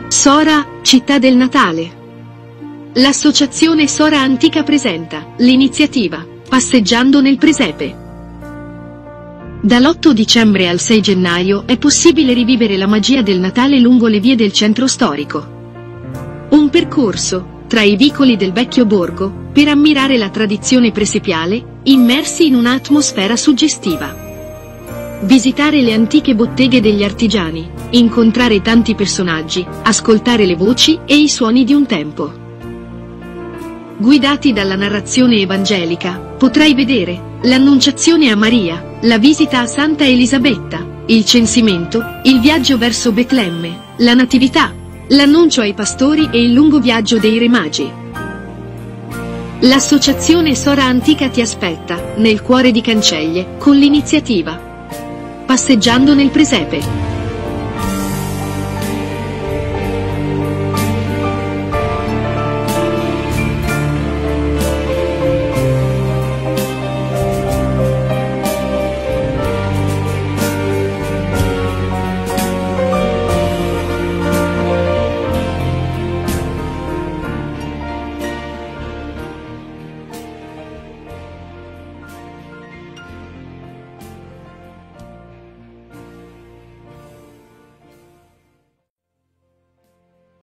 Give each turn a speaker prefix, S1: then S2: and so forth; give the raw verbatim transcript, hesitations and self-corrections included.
S1: Sora, città del Natale. L'associazione Sora Antica presenta l'iniziativa Passeggiando nel Presepe. Dall'otto dicembre al sei gennaio è possibile rivivere la magia del Natale lungo le vie del centro storico. Un percorso tra i vicoli del vecchio borgo per ammirare la tradizione presepiale, immersi in un'atmosfera suggestiva. Visitare le antiche botteghe degli artigiani, incontrare tanti personaggi, ascoltare le voci e i suoni di un tempo. Guidati dalla narrazione evangelica, potrai vedere l'Annunciazione a Maria, la visita a Santa Elisabetta, il censimento, il viaggio verso Betlemme, la Natività, l'annuncio ai pastori e il lungo viaggio dei Re Magi. L'associazione Sora Antica ti aspetta, nel cuore di Cancelle, con l'iniziativa Passeggiando nel Presepe.